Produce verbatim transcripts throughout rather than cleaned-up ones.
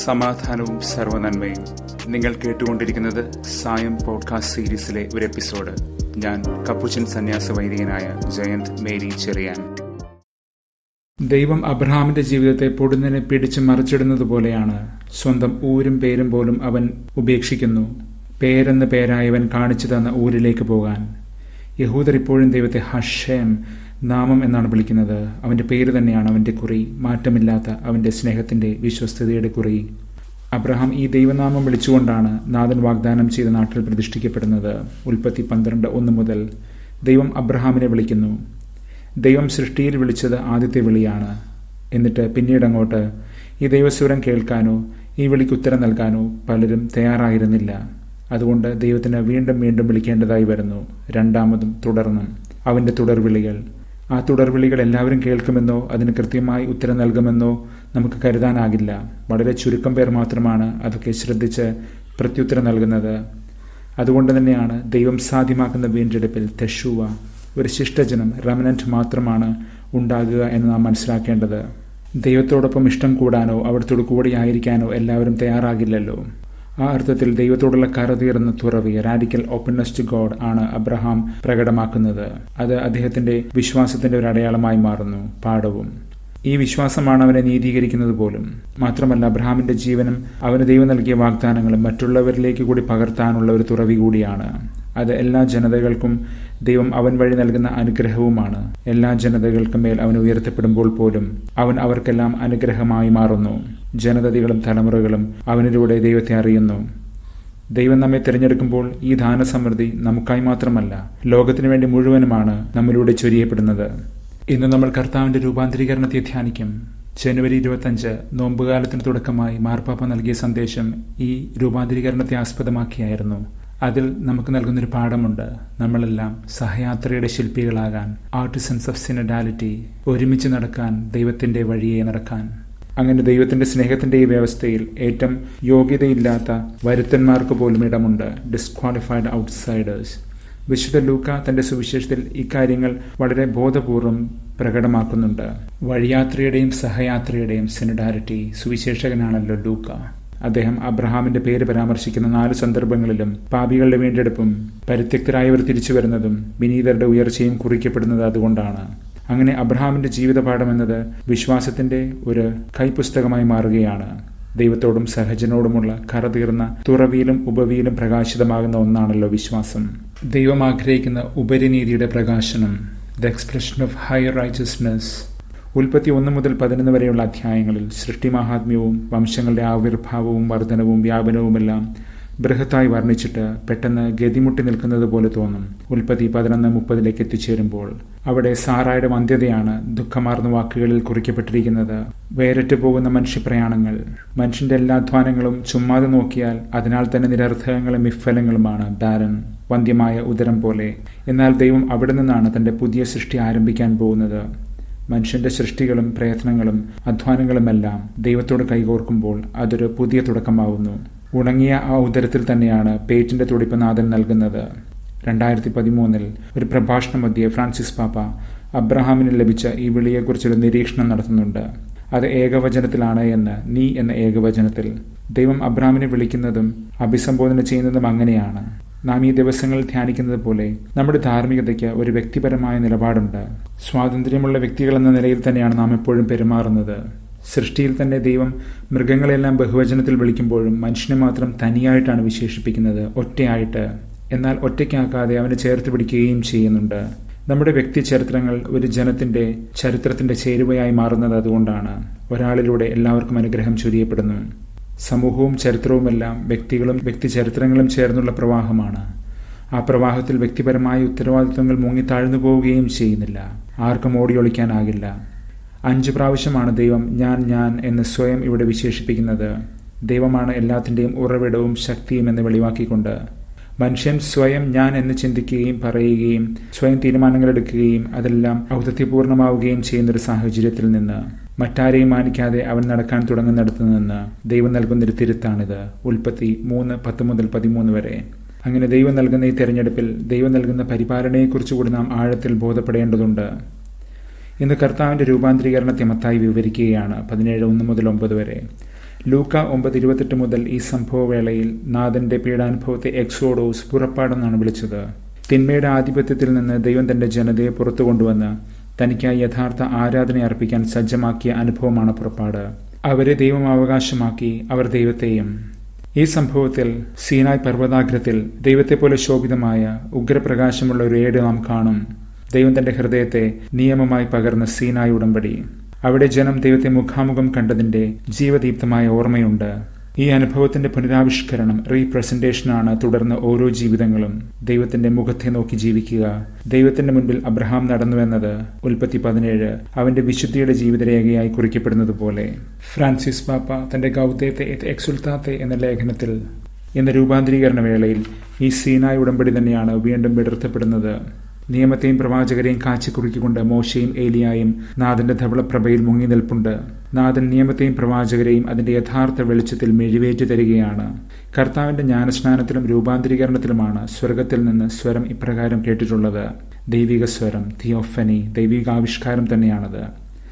സമാധാനവും സർവ്വനന്മയും. നിങ്ങൾ കേട്ടുകൊണ്ടിരിക്കുന്നത് സായം പോഡ്കാസ്റ്റ് സീരീസിലെ ഒരു എപ്പിസോഡ്. ഞാൻ കപ്പുച്ചൻ സന്യാസ വൈദികനായ ജയന്ത് മേരി ചെറിയാൻ. ദൈവം അബ്രഹാമിന്റെ ജീവിതത്തെ പൊടുന്നനെ പിടിച്ചു മറിച്ചിടുന്നത് പോലെയാണ്. സ്വന്തം ഊരും പേരും പോലും അവൻ ഉപേക്ഷിക്കുന്നു. പേരെന്ന് പേരായവൻ കാണിച്ചു തന്ന ഊരിലേക്ക് പോകാൻ. യഹൂദർ ഇപ്പോഴും ദൈവത്തെ ഹഷേം, നാമം എന്നാണ് വിളിക്കുന്നത്. അവന്റെ പേര് തന്നെയാണ് അവന്റെ കുറി, മാറ്റമില്ലാത്ത അവന്റെ സ്നേഹത്തിന്റെ വിശ്വസ്തതയുടെ കുറി. അബ്രഹാം ഈ ദൈവനാമം വിളിച്ചുകൊണ്ടാണ് നാഥൻ വാഗ്ദാനം ചെയ്ത നാട്ടിൽ പ്രതിഷ്ഠിക്കപ്പെടുന്നത്. ഉൽപ്പത്തി പന്ത്രണ്ട് ഒന്ന് മുതൽ ദൈവം അബ്രഹാമിനെ വിളിക്കുന്നു. ദൈവം സൃഷ്ടിയിൽ വിളിച്ചത് ആദ്യത്തെ വിളിയാണ്. എന്നിട്ട് പിന്നീട് അങ്ങോട്ട് ഈ ദൈവസ്വരം കേൾക്കാനോ ഈ വിളിക്ക് ഉത്തരം നൽകാനോ പലരും തയ്യാറായിരുന്നില്ല. അതുകൊണ്ട് ദൈവത്തിന് വീണ്ടും വീണ്ടും വിളിക്കേണ്ടതായി വരുന്നു, രണ്ടാമതും തുടർന്നും. അവന്റെ തുടർവിളികൾ, ആ തുടർവിളികൾ എല്ലാവരും കേൾക്കുമെന്നോ അതിന് കൃത്യമായി ഉത്തരം നൽകുമെന്നോ നമുക്ക് കരുതാനാകില്ല. വളരെ ചുരുക്കം പേർ മാത്രമാണ് അതൊക്കെ ശ്രദ്ധിച്ച് പ്രത്യുത്തരം നൽകുന്നത്. അതുകൊണ്ട് തന്നെയാണ് ദൈവം സാധ്യമാക്കുന്ന വീണ്ടെടുപ്പിൽ തെഷുവ, ഒരു ശിഷ്ടജനം, റെമനന്റ് മാത്രമാണ് ഉണ്ടാകുക എന്ന് നാം മനസ്സിലാക്കേണ്ടത്. ദൈവത്തോടൊപ്പം ഇഷ്ടം കൂടാനോ അവിടത്തോട് കൂടിയായിരിക്കാനോ എല്ലാവരും തയ്യാറാകില്ലല്ലോ. ആ അർത്ഥത്തിൽ ദൈവത്തോടുള്ള കറതീർന്ന തുറവി, റാഡിക്കൽ ഓപ്പൺനെസ് ടു ഗോഡ് ആണ് അബ്രഹാം പ്രകടമാക്കുന്നത്. അത് അദ്ദേഹത്തിന്റെ വിശ്വാസത്തിന്റെ ഒരു അടയാളമായി മാറുന്നു, പാഠവും. ഈ വിശ്വാസമാണ് അവനെ നീതീകരിക്കുന്നത് പോലും. മാത്രമല്ല, അബ്രഹാമിന്റെ ജീവനും അവന് ദൈവം നൽകിയ വാഗ്ദാനങ്ങളും മറ്റുള്ളവരിലേക്ക് കൂടി പകർത്താനുള്ള ഒരു തുറവി കൂടിയാണ്. അത് എല്ലാ ജനതകൾക്കും ദൈവം അവൻ വഴി നൽകുന്ന അനുഗ്രഹവുമാണ്. എല്ലാ ജനതകൾക്കും മേൽ അവൻ ഉയർത്തപ്പെടുമ്പോൾ പോലും അവൻ അവർക്കെല്ലാം അനുഗ്രഹമായി മാറുന്നു. ജനതകളും തലമുറകളും അവനിലൂടെ ദൈവത്തെ അറിയുന്നു. ദൈവം നമ്മെ തിരഞ്ഞെടുക്കുമ്പോൾ ഈ ദാനസമൃദ്ധി നമുക്കായി മാത്രമല്ല, ലോകത്തിനു വേണ്ടി മുഴുവനുമാണ് നമ്മിലൂടെ ചൊരിയപ്പെടുന്നത്. ഇന്ന് നമ്മൾ കർത്താവിന്റെ രൂപാന്തരീകരണത്തെ ധ്യാനിക്കും. ജനുവരി ഇരുപത്തഞ്ച് നോമ്പുകാലത്തിന് തുടക്കമായി മാർപ്പാപ്പ നൽകിയ സന്ദേശം ഈ രൂപാന്തരീകരണത്തെ ആസ്പദമാക്കിയായിരുന്നു. അതിൽ നമുക്ക് നൽകുന്നൊരു പാഠമുണ്ട്. നമ്മളെല്ലാം സഹയാത്രയുടെ ശില്പികളാകാൻ, ആർട്ടിസൻസ് ഓഫ് സിനഡാലിറ്റി, ഒരുമിച്ച് നടക്കാൻ, ദൈവത്തിന്റെ വഴിയെ നടക്കാൻ. അങ്ങനെ ദൈവത്തിന്റെ സ്നേഹത്തിന്റെ ഈ വ്യവസ്ഥയിൽ ഏറ്റവും യോഗ്യതയില്ലാത്ത വരുത്തന്മാർക്ക് പോലും ഇടമുണ്ട്, ഡിസ്ക്വാളിഫൈഡ് ഔട്ട്സൈഡേഴ്സ്. വിശുദ്ധ ലൂക്ക തന്റെ സുവിശേഷത്തിൽ ഇക്കാര്യങ്ങൾ വളരെ ബോധപൂർവം പ്രകടമാക്കുന്നുണ്ട്. വഴിയാത്രയുടെയും സഹയാത്രയുടെയും സിനഡാലിറ്റി സുവിശേഷകനാണല്ലോ ലൂക്ക. അദ്ദേഹം അബ്രഹാമിന്റെ പേര് പരാമർശിക്കുന്ന നാല് സന്ദർഭങ്ങളിലും പാപികളുടെ വീണ്ടെടുപ്പും പരിത്യക്തരായവർ തിരിച്ചു വരുന്നതും വിനീതരുടെ ഉയർച്ചയും കുറിക്കപ്പെടുന്നത് അതുകൊണ്ടാണ്. അങ്ങനെ അബ്രഹാമിന്റെ ജീവിതപാഠം എന്നത് വിശ്വാസത്തിന്റെ ഒരു കൈപ്പുസ്തകമായി മാറുകയാണ്. ദൈവത്തോടും സഹജനോടുമുള്ള കറതീർന്ന തുറവിയിലും ഉപവിയിലും പ്രകാശിതമാകുന്ന ഒന്നാണല്ലോ വിശ്വാസം. ദൈവം ആഗ്രഹിക്കുന്ന ഉപരിനീതിയുടെ പ്രകാശനം, the expression of higher righteousness. ഉൽപ്പത്തി ഒന്ന് മുതൽ പതിനൊന്ന് വരെയുള്ള അധ്യായങ്ങളിൽ സൃഷ്ടിമാഹാത്മ്യവും വംശങ്ങളുടെ ആവിർഭാവവും വർധനവും വ്യാപനവുമെല്ലാം ബൃഹത്തായി വർണ്ണിച്ചിട്ട് പെട്ടെന്ന് ഗതിമുട്ടി നിൽക്കുന്നത് പോലെ തോന്നും. ഉൽപ്പത്തി പതിനൊന്ന് മുപ്പതിലേക്ക് എത്തിച്ചേരുമ്പോൾ അവിടെ സാറായുടെ വന്ധ്യതയാണ് ദുഃഖമാർന്ന വാക്കുകളിൽ കുറിക്കപ്പെട്ടിരിക്കുന്നത്. വേറിട്ട് പോകുന്ന മനുഷ്യപ്രയാണങ്ങൾ, മനുഷ്യന്റെ എല്ലാ അധ്വാനങ്ങളും ചുമ്മാതെ നോക്കിയാൽ അതിനാൽ തന്നെ നിരർത്ഥകങ്ങളും വിഫലങ്ങളുമാണ്. ബാരൻ, വന്ധ്യമായ ഉദരം പോലെ. എന്നാൽ ദൈവം അവിടെ നിന്നാണ് തന്റെ പുതിയ സൃഷ്ടി ആരംഭിക്കാൻ പോകുന്നത്. മനുഷ്യന്റെ സൃഷ്ടികളും പ്രയത്നങ്ങളും അധ്വാനങ്ങളുമെല്ലാം ദൈവത്തോട് കൈകോർക്കുമ്പോൾ അതൊരു പുതിയ തുടക്കമാവുന്നു. ഉണങ്ങിയ ആ ഉദരത്തിൽ തന്നെയാണ് പേറ്റിന്റെ തുടിപ്പ് നാഥൻ നൽകുന്നത്. രണ്ടായിരത്തി പതിമൂന്നിൽ ഒരു പ്രഭാഷണ മധ്യേ ഫ്രാൻസിസ് പാപ്പ അബ്രഹാമിന് ലഭിച്ച ഈ വിളിയെക്കുറിച്ചൊരു നിരീക്ഷണം നടത്തുന്നുണ്ട്. അത് ഏകവചനത്തിലാണ് എന്ന്, നീ എന്ന ഏകവചനത്തിൽ. ദൈവം അബ്രഹാമിനെ വിളിക്കുന്നതും അഭിസംബോധന ചെയ്യുന്നതും അങ്ങനെയാണ്. നാം ഈ ദിവസങ്ങളിൽ ധ്യാനിക്കുന്നത് പോലെ നമ്മുടെ ധാർമ്മികതയ്ക്ക് ഒരു വ്യക്തിപരമായ നിലപാടുണ്ട്. സ്വാതന്ത്ര്യമുള്ള വ്യക്തികൾ എന്ന നിലയിൽ തന്നെയാണ് നാം എപ്പോഴും പെരുമാറുന്നത്. സൃഷ്ടിയിൽ തന്നെ ദൈവം മൃഗങ്ങളെല്ലാം ബഹുവചനത്തിൽ വിളിക്കുമ്പോഴും മനുഷ്യനെ മാത്രം തനിയായിട്ടാണ് വിശേഷിപ്പിക്കുന്നത്, ഒറ്റയായിട്ട്. എന്നാൽ ഒറ്റയ്ക്കാക്കാതെ അവനെ ചേർത്ത് പിടിക്കുകയും ചെയ്യുന്നുണ്ട്. നമ്മുടെ വ്യക്തി ചരിത്രങ്ങൾ ഒരു ജനത്തിന്റെ ചരിത്രത്തിന്റെ ചേരുവയായി മാറുന്നത് അതുകൊണ്ടാണ്. ഒരാളിലൂടെ എല്ലാവർക്കും അനുഗ്രഹം ചൊരിയപ്പെടുന്നു. സമൂഹവും ചരിത്രവുമെല്ലാം വ്യക്തികളും വ്യക്തി ചരിത്രങ്ങളും ചേർന്നുള്ള പ്രവാഹമാണ്. ആ പ്രവാഹത്തിൽ വ്യക്തിപരമായ ഉത്തരവാദിത്വങ്ങൾ മുങ്ങിത്താഴ്ന്നു പോവുകയും ചെയ്യുന്നില്ല. ആർക്കും ഓടിയൊളിക്കാനാകില്ല. അഞ്ചു പ്രാവശ്യമാണ് ദൈവം ഞാൻ ഞാൻ എന്ന് സ്വയം ഇവിടെ വിശേഷിപ്പിക്കുന്നത്. ദൈവമാണ് എല്ലാത്തിൻ്റെയും ഉറവിടവും ശക്തിയും എന്ന് വെളിവാക്കിക്കൊണ്ട് മനുഷ്യൻ സ്വയം ഞാൻ എന്ന് ചിന്തിക്കുകയും പറയുകയും സ്വയം തീരുമാനങ്ങൾ എടുക്കുകയും അതെല്ലാം ഔദത്യപൂർണമാവുകയും ചെയ്യുന്നൊരു സാഹചര്യത്തിൽ നിന്ന്, മറ്റാരെയും മാനിക്കാതെ അവൻ നടക്കാൻ തുടങ്ങുന്നിടത്തു നിന്ന് ദൈവം നൽകുന്നൊരു തിരുത്താണിത്. ഉൽപ്പത്തി മൂന്ന് പത്ത് മുതൽ പതിമൂന്ന് വരെ. അങ്ങനെ ദൈവം നൽകുന്ന ഈ തെരഞ്ഞെടുപ്പിൽ ദൈവം നൽകുന്ന പരിപാലനയെക്കുറിച്ചുകൂടി നാം ആഴത്തിൽ ബോധപ്പെടേണ്ടതുണ്ട്. ഇന്ന് കർത്താവിന്റെ രൂപാന്തരീകരണത്തെ മത്തായി വിവരിക്കുകയാണ്. പതിനേഴ് ഒന്ന് മുതൽ ഒമ്പത് വരെ. ലൂക്ക ഒമ്പത് ഇരുപത്തെട്ട് മുതൽ ഈ സംഭവവേളയിൽ നാഥന്റെ പീഡാനുഭവത്തെ എക്സോഡോസ്, പുറപ്പാടെന്നാണ് വിളിച്ചത്. തിന്മയുടെ ആധിപത്യത്തിൽ നിന്ന് ദൈവം തന്റെ ജനതയെ പുറത്തു കൊണ്ടുവന്ന് തനിക്കായി യഥാർത്ഥ ആരാധന അർപ്പിക്കാൻ സജ്ജമാക്കിയ അനുഭവമാണ് പുറപ്പാട്. അവരെ ദൈവം അവകാശമാക്കി, അവർ ദൈവത്തെയും. ഈ സംഭവത്തിൽ സീനായ് പർവ്വതാഗ്രത്തിൽ ദൈവത്തെപ്പോലെ ശോഭിതമായ ഉഗ്രപ്രകാശമുള്ള ഒരു ഏട് നാം കാണും. ദൈവം തന്റെ ഹൃദയത്തെ നിയമമായി പകർന്ന സീനായ് ഉടമ്പടി. അവിടെ ജനം ദൈവത്തെ മുഖാമുഖം കണ്ടതിന്റെ ജീവദീപ്തമായ ഓർമ്മയുണ്ട്. ഈ അനുഭവത്തിന്റെ പുനരാവിഷ്കരണം, റീപ്രസന്റേഷനാണ് തുടർന്ന് ഓരോ ജീവിതങ്ങളും. ദൈവത്തിന്റെ മുഖത്തെ നോക്കി ജീവിക്കുക. ദൈവത്തിന്റെ മുൻപിൽ അബ്രഹാം നടന്നുവെന്നത് ഉൽപ്പത്തി പതിനേഴ് അവന്റെ വിശുദ്ധിയുടെ ജീവിതരേഖയായി കുറിക്കപ്പെടുന്നത് പോലെ. ഫ്രാൻസിസ് പാപ്പ തന്റെ ഗൗദേത്തെ എത് എക്സുൽത്താത്തെ എന്ന ലേഖനത്തിൽ എന്ന രൂപാന്തരീകരണ വേളയിൽ ഈ സീനായ് ഉടമ്പടി തന്നെയാണ് വീണ്ടും വിടർത്തപ്പെടുന്നത്. നിയമത്തെയും പ്രവാചകരെയും കാച്ചിക്കുറുക്കിക്കൊണ്ട് മോശയും ഏലിയായും നാഥന്റെ ധവളപ്രഭയിൽ മുങ്ങി നിൽപ്പുണ്ട്. നാഥൻ നിയമത്തെയും പ്രവാചകരെയും അതിന്റെ യഥാർത്ഥ വെളിച്ചത്തിൽ മെഴിവേറ്റു തരികയാണ്. കർത്താവിന്റെ ജ്ഞാനസ്നാനത്തിലും രൂപാന്തരീകരണത്തിലുമാണ് സ്വർഗത്തിൽ നിന്ന് സ്വരം ഇപ്രകാരം കേട്ടിട്ടുള്ളത്. ദൈവിക സ്വരം, തിയോഫനി, ദൈവികാവിഷ്കാരം തന്നെയാണത്.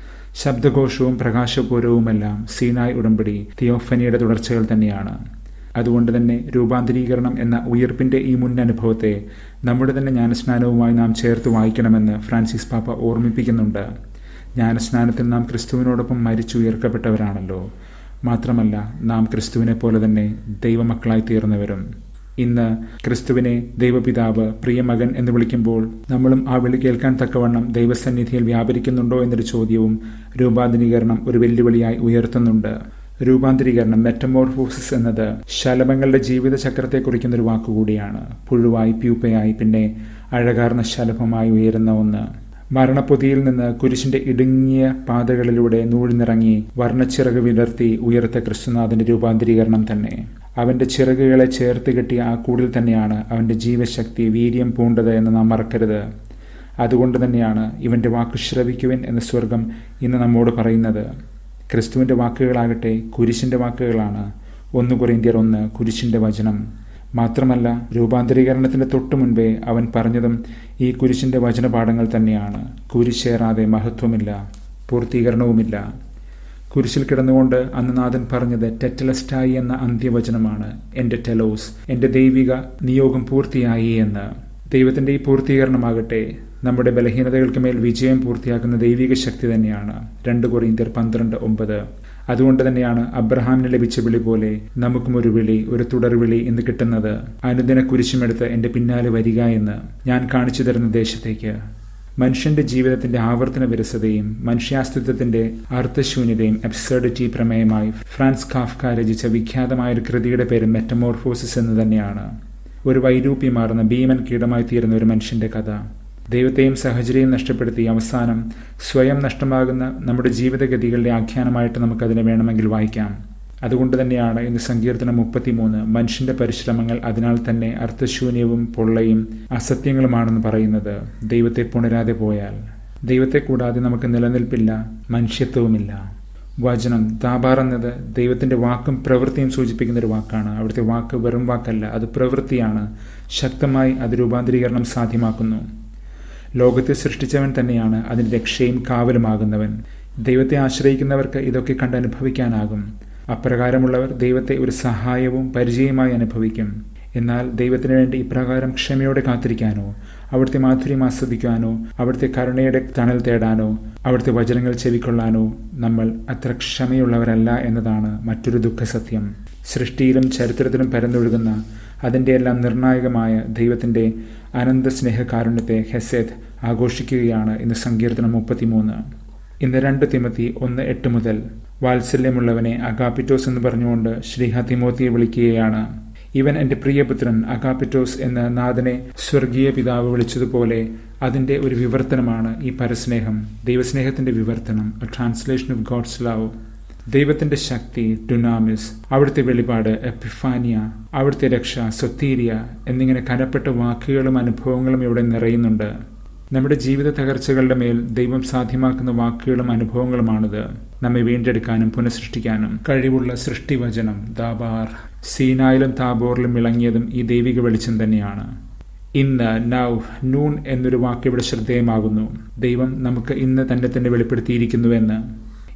ശബ്ദഘോഷവും പ്രകാശപൂരവുമെല്ലാം സീനായ് ഉടമ്പടി, തിയോഫനിയുടെ തുടർച്ചകൾ തന്നെയാണ്. അതുകൊണ്ട് തന്നെ രൂപാന്തരീകരണം എന്ന ഉയർപ്പിന്റെ ഈ മുൻ അനുഭവത്തെ നമ്മുടെ തന്നെ ജ്ഞാനസ്നാനവുമായി നാം ചേർത്ത് വായിക്കണമെന്ന് ഫ്രാൻസിസ് പാപ്പ ഓർമ്മിപ്പിക്കുന്നുണ്ട്. ജ്ഞാനസ്നാനത്തിൽ നാം ക്രിസ്തുവിനോടൊപ്പം മരിച്ചുയർക്കപ്പെട്ടവരാണല്ലോ. മാത്രമല്ല, നാം ക്രിസ്തുവിനെ പോലെ തന്നെ ദൈവമക്കളായി തീർന്നവരും. ഇന്ന് ക്രിസ്തുവിനെ ദൈവപിതാവ്, പ്രിയമകൻ എന്ന് വിളിക്കുമ്പോൾ നമ്മളും ആ വിളി കേൾക്കാൻ തക്കവണ്ണം ദൈവസന്നിധിയിൽ വ്യാപരിക്കുന്നുണ്ടോ എന്നൊരു ചോദ്യവും രൂപാന്തരീകരണം ഒരു വെല്ലുവിളിയായി ഉയർത്തുന്നുണ്ട്. രൂപാന്തരീകരണം, മെറ്റമോർഫോസിസ് എന്നത് ശലഭങ്ങളുടെ ജീവിത ചക്രത്തെ കുറിക്കുന്ന ഒരു വാക്കുകൂടിയാണ്. പുഴുവായി, പ്യൂപ്പയായി, പിന്നെ അഴകാർന്ന ശലഭമായി ഉയരുന്ന ഒന്ന്. മരണപ്പൊതിയിൽ നിന്ന് കുരിശിന്റെ ഇടുങ്ങിയ പാതകളിലൂടെ നൂഴ്ന്നിറങ്ങി വർണ്ണച്ചിറക് വിടർത്തി ഉയർത്ത ക്രിസ്തുനാഥന്റെ രൂപാന്തരീകരണം തന്നെ. അവന്റെ ചിറകുകളെ ചേർത്ത് കെട്ടിയ ആ കൂടിൽ തന്നെയാണ് അവന്റെ ജീവശക്തി, വീര്യം പൂണ്ടത് എന്ന് നാം മറക്കരുത്. അതുകൊണ്ട് തന്നെയാണ് ഇവന്റെ വാക്ക് ശ്രവിക്കുവിൻ എന്ന് സ്വർഗം ഇന്ന് നമ്മോട് പറയുന്നത്. ക്രിസ്തുവിന്റെ വാക്കുകളാകട്ടെ കുരിശിന്റെ വാക്കുകളാണ്. ഒന്ന് കൊരിന്ത്യർ ഒന്ന്, കുരിശിന്റെ വചനം. മാത്രമല്ല, രൂപാന്തരീകരണത്തിന്റെ തൊട്ടു മുൻപേ അവൻ പറഞ്ഞതും ഈ കുരിശിന്റെ വചനപാഠങ്ങൾ തന്നെയാണ്. കുരിശേറാതെ മഹത്വമില്ല, പൂർത്തീകരണവുമില്ല. കുരിശിൽ കിടന്നുകൊണ്ട് അന്ന് നാഥൻ പറഞ്ഞത് ടെറ്റലസ്റ്റായി എന്ന അന്ത്യവചനമാണ്. എന്റെ ടെലോസ്, എന്റെ ദൈവിക നിയോഗം പൂർത്തിയായി എന്ന്. ദൈവത്തിന്റെ ഈ പൂർത്തീകരണമാകട്ടെ നമ്മുടെ ബലഹീനതകൾക്ക് മേൽ വിജയം പൂർത്തിയാക്കുന്ന ദൈവിക ശക്തി തന്നെയാണ്. രണ്ട് കൊരിന്ത്യർ പന്ത്രണ്ട് ഒമ്പത്. അതുകൊണ്ട് തന്നെയാണ് അബ്രഹാമിന് ലഭിച്ച വിളി പോലെ നമുക്കും ഒരു വിളി, ഒരു തുടർവിളി ഇന്ന് കിട്ടുന്നത്. അനുദിന കുരിശുമെടുത്ത് എന്റെ പിന്നാലെ വരിക എന്ന്, ഞാൻ കാണിച്ചു തരുന്ന ദേശത്തേക്ക്. മനുഷ്യന്റെ ജീവിതത്തിന്റെ ആവർത്തന വിരസതയും മനുഷ്യാസ്തിത്വത്തിന്റെ അർത്ഥശൂന്യതയും അബ്സർഡിറ്റി പ്രമേയമായി ഫ്രാൻസ് കാഫ്ക രചിച്ച വിഖ്യാതമായ ഒരു കൃതിയുടെ പേര് മെറ്റമോർഫോസിസ് എന്ന് തന്നെയാണ്. ഒരു വൈരൂപ്യമാർന്ന ഭീമൻ കീടമായി തീരുന്ന ഒരു മനുഷ്യന്റെ കഥ. ദൈവത്തെയും സാഹചര്യവും നഷ്ടപ്പെടുത്തി അവസാനം സ്വയം നഷ്ടമാകുന്ന നമ്മുടെ ജീവിതഗതികളുടെ ആഖ്യാനമായിട്ട് നമുക്കതിനെ വേണമെങ്കിൽ വായിക്കാം. അതുകൊണ്ട് തന്നെയാണ് ഇന്ന് സങ്കീർത്തനം മുപ്പത്തിമൂന്ന് മനുഷ്യന്റെ പരിശ്രമങ്ങൾ അതിനാൽ തന്നെ അർത്ഥശൂന്യവും പൊള്ളയും അസത്യങ്ങളുമാണെന്ന് പറയുന്നത്. ദൈവത്തെ പുണരാതെ പോയാൽ, ദൈവത്തെ കൂടാതെ നമുക്ക് നിലനിൽപ്പില്ല, മനുഷ്യത്വവുമില്ല. വചനം, ദാബാർ എന്നത് ദൈവത്തിന്റെ വാക്കും പ്രവൃത്തിയും സൂചിപ്പിക്കുന്ന ഒരു വാക്കാണ്. അവിടുത്തെ വാക്ക് വെറും വാക്കല്ല, അത് പ്രവൃത്തിയാണ്. ശക്തമായി അത് രൂപാന്തരീകരണം സാധ്യമാക്കുന്നു. ലോകത്തെ സൃഷ്ടിച്ചവൻ തന്നെയാണ് അതിന്റെ രക്ഷയും കാവലുമാകുന്നവൻ. ദൈവത്തെ ആശ്രയിക്കുന്നവർക്ക് ഇതൊക്കെ കണ്ടനുഭവിക്കാനാകും. അപ്രകാരമുള്ളവർ ദൈവത്തെ ഒരു സഹായവും പരിചയമായി അനുഭവിക്കും. എന്നാൽ ദൈവത്തിനു വേണ്ടി ഇപ്രകാരം ക്ഷമയോടെ കാത്തിരിക്കാനോ, അവിടുത്തെ മാധുര്യം ആസ്വദിക്കാനോ, അവിടുത്തെ കരുണയുടെ തണൽ തേടാനോ, അവിടുത്തെ വചനങ്ങൾ ചെവിക്കൊള്ളാനോ നമ്മൾ അത്ര ക്ഷമയുള്ളവരല്ല എന്നതാണ് മറ്റൊരു ദുഃഖസത്യം. സൃഷ്ടിയിലും ചരിത്രത്തിലും പരന്നൊഴുകുന്ന അതിൻ്റെ എല്ലാം നിർണായകമായ ദൈവത്തിന്റെ അനന്ത സ്നേഹകാരുണ്യത്തെ ഹെസേദ് ആഘോഷിക്കുകയാണ് ഇന്ന് സങ്കീർത്തനം മുപ്പത്തിമൂന്ന്. ഇന്ന് രണ്ട് തിമോത്തി ഒന്ന് എട്ട് മുതൽ വാത്സല്യമുള്ളവനെ അഗാപിറ്റോസ് എന്ന് പറഞ്ഞുകൊണ്ട് ശ്രീഹ തിമോത്തിയെ വിളിക്കുകയാണ്. ഇവൻ എന്റെ പ്രിയപുത്രൻ അഗാപിറ്റോസ് എന്ന നാഥനെ സ്വർഗീയ പിതാവ് വിളിച്ചതുപോലെ അതിന്റെ ഒരു വിവർത്തനമാണ് ഈ പരസ്നേഹം, ദൈവസ്നേഹത്തിന്റെ വിവർത്തനം, a translation of God's love. ദൈവത്തിന്റെ ശക്തി ഡുനാമിസ്, അവിടുത്തെ വെളിപാട് എപ്പിഫാനിയ, അവിടുത്തെ രക്ഷ സൊത്തീരിയ എന്നിങ്ങനെ കനപ്പെട്ട വാക്കുകളും അനുഭവങ്ങളും ഇവിടെ നിറയുന്നുണ്ട്. നമ്മുടെ ജീവിത തകർച്ചകളുടെ മേൽ ദൈവം സാധ്യമാക്കുന്ന വാക്കുകളും അനുഭവങ്ങളുമാണിത്. നമ്മെ വീണ്ടെടുക്കാനും പുനഃസൃഷ്ടിക്കാനും കഴിവുള്ള സൃഷ്ടിവചനം ദാബാർ. സീനായിലും താബോറിലും വിളങ്ങിയതും ഈ ദൈവിക വെളിച്ചം തന്നെയാണ്. ഇന്ന്, നൗ, നൂൺ എന്നൊരു വാക്ക് ഇവിടെ ശ്രദ്ധേയമാകുന്നു. ദൈവം നമുക്ക് ഇന്ന് തന്നെ തന്നെ വെളിപ്പെടുത്തിയിരിക്കുന്നുവെന്ന്.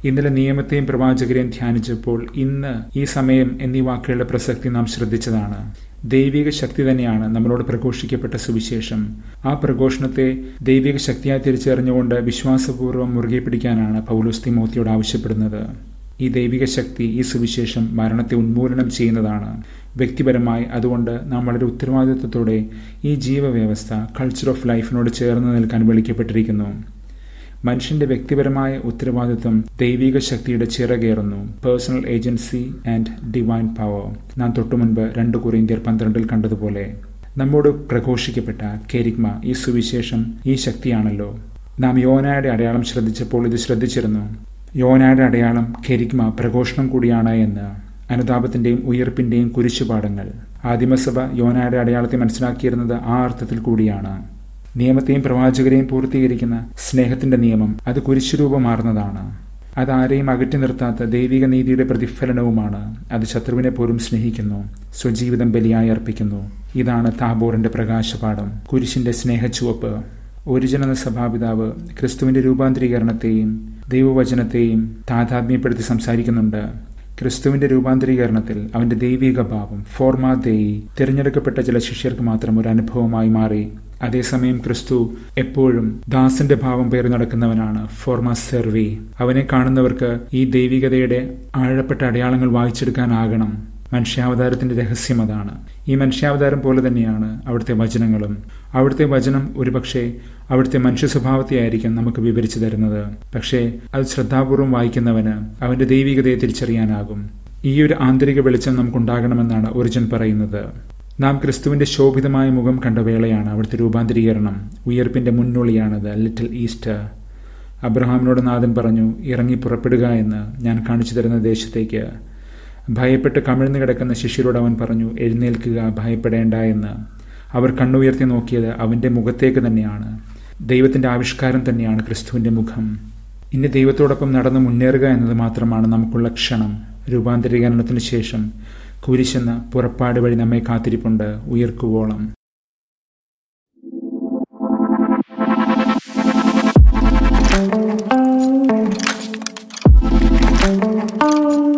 ഇന്നലെ നിയമത്തെയും പ്രവാചകരെയും ധ്യാനിച്ചപ്പോൾ ഇന്ന്, ഈ സമയം എന്നീ വാക്കുകളുടെ പ്രസക്തി നാം ശ്രദ്ധിച്ചതാണ്. ദൈവിക ശക്തി തന്നെയാണ് നമ്മളോട് പ്രഘോഷിക്കപ്പെട്ട സുവിശേഷം. ആ പ്രഘോഷണത്തെ ദൈവിക ശക്തിയായി തിരിച്ചറിഞ്ഞുകൊണ്ട് വിശ്വാസപൂർവ്വം മുറുകെ പിടിക്കാനാണ് പൗലോസ് തിമോത്തിയോട് ആവശ്യപ്പെടുന്നത്. ഈ ദൈവിക ശക്തി, ഈ സുവിശേഷം മരണത്തെ ഉന്മൂലനം ചെയ്യുന്നതാണ്. വ്യക്തിപരമായി അതുകൊണ്ട് നാം വളരെ ഉത്തരവാദിത്വത്തോടെ ഈ ജീവവ്യവസ്ഥ, കൾച്ചർ ഓഫ് ലൈഫിനോട് ചേർന്ന് നിൽക്കാൻ വിളിക്കപ്പെട്ടിരിക്കുന്നു. മനുഷ്യന്റെ വ്യക്തിപരമായ ഉത്തരവാദിത്വം ദൈവിക ശക്തിയുടെ ചിറകേറുന്നു. Personal agency and divine power. നാം തൊട്ടുമുൻപ് രണ്ട് കൊരിന്ത്യർ പന്ത്രണ്ടിൽ കണ്ടതുപോലെ നമ്മോട് പ്രഘോഷിക്കപ്പെട്ട കെരിഗ്മ, ഈ സുവിശേഷം, ഈ ശക്തിയാണല്ലോ. നാം യോനായുടെ അടയാളം ശ്രദ്ധിച്ചപ്പോൾ ഇത് ശ്രദ്ധിച്ചിരുന്നു. യോനായുടെ അടയാളം കെരിഗ്മ, പ്രഘോഷണം കൂടിയാണ് എന്ന്. അനുതാപത്തിന്റെയും ഉയർപ്പിന്റെയും കുരിശുപാഠങ്ങൾ. ആദിമസഭ യോനായുടെ അടയാളത്തെ മനസ്സിലാക്കിയിരുന്നത് ആ അർത്ഥത്തിൽ കൂടിയാണ്. നിയമത്തെയും പ്രവാചകരെയും പൂർത്തീകരിക്കുന്ന സ്നേഹത്തിന്റെ നിയമം, അത് കുരിശുരൂപമാർന്നതാണ്. അത് ആരെയും അകറ്റി നിർത്താത്ത ദൈവിക നീതിയുടെ പ്രതിഫലനവുമാണ്. അത് ശത്രുവിനെ പോലും സ്നേഹിക്കുന്നു, സ്വജീവിതം ബലിയായി അർപ്പിക്കുന്നു. ഇതാണ് താബോറിന്റെ പ്രകാശപാഠം, കുരിശിന്റെ സ്നേഹച്ചുവപ്പ്. ഒരിജിൻ എന്ന സഭാപിതാവ് ക്രിസ്തുവിന്റെ രൂപാന്തരീകരണത്തെയും ദൈവവചനത്തെയും താതാത്മ്യപ്പെടുത്തി സംസാരിക്കുന്നുണ്ട്. ക്രിസ്തുവിന്റെ രൂപാന്തരീകരണത്തിൽ അവന്റെ ദൈവിക ഭാവം, ഫോർമാ ദേയി, തിരഞ്ഞെടുക്കപ്പെട്ട ചില ശിഷ്യർക്ക് മാത്രം ഒരു അനുഭവമായി മാറി. അതേസമയം ക്രിസ്തു എപ്പോഴും ദാസന്റെ ഭാവം പേറി നടക്കുന്നവനാണ്, ഫോർമാ സെർവി. അവനെ കാണുന്നവർക്ക് ഈ ദൈവികതയുടെ ആഴപ്പെട്ട അടയാളങ്ങൾ വായിച്ചെടുക്കാനാകണം. മനുഷ്യാവതാരത്തിന്റെ രഹസ്യം അതാണ്. ഈ മനുഷ്യാവതാരം പോലെ തന്നെയാണ് അവിടുത്തെ വചനങ്ങളും. അവിടുത്തെ വചനം ഒരുപക്ഷെ അവിടുത്തെ മനുഷ്യ സ്വഭാവത്തെയായിരിക്കും നമുക്ക് വിവരിച്ചു തരുന്നത്. പക്ഷേ അത് ശ്രദ്ധാപൂർവം വായിക്കുന്നവന് അവന്റെ ദൈവികതയെ തിരിച്ചറിയാനാകും. ഈ ഒരു ആന്തരിക വെളിച്ചം നമുക്കുണ്ടാകണമെന്നാണ് ഒറിജിൻ പറയുന്നത്. നാം ക്രിസ്തുവിന്റെ ശോഭിതമായ മുഖം കണ്ട വേളയാണ് അവിടുത്തെ രൂപാന്തരീകരണം. ഉയർപ്പിന്റെ മുന്നോളിയാണത്, ലിറ്റിൽ ഈസ്റ്റർ. അബ്രഹാമിനോട് നാഥൻ പറഞ്ഞു, ഇറങ്ങി പുറപ്പെടുക എന്ന്, ഞാൻ കാണിച്ചു തരുന്ന ദേശത്തേക്ക്. ഭയപ്പെട്ട് കമിഴ്ന്നു കിടക്കുന്ന ശിഷ്യരോട് അവൻ പറഞ്ഞു, എഴുന്നേൽക്കുക, ഭയപ്പെടേണ്ട എന്ന്. അവർ കണ്ണുയർത്തി നോക്കിയത് അവന്റെ മുഖത്തേക്ക് തന്നെയാണ്. ദൈവത്തിന്റെ ആവിഷ്കാരം തന്നെയാണ് ക്രിസ്തുവിന്റെ മുഖം. ഇനി ദൈവത്തോടൊപ്പം നടന്നു മുന്നേറുക എന്നത് മാത്രമാണ് നമുക്കുള്ള ക്ഷണം. രൂപാന്തരീകരണത്തിന് ശേഷം കുരിശെന്ന പുറപ്പാട് വഴി നമ്മെ കാത്തിരിപ്പുണ്ട്, ഉയർക്കുവോളം. Thank you.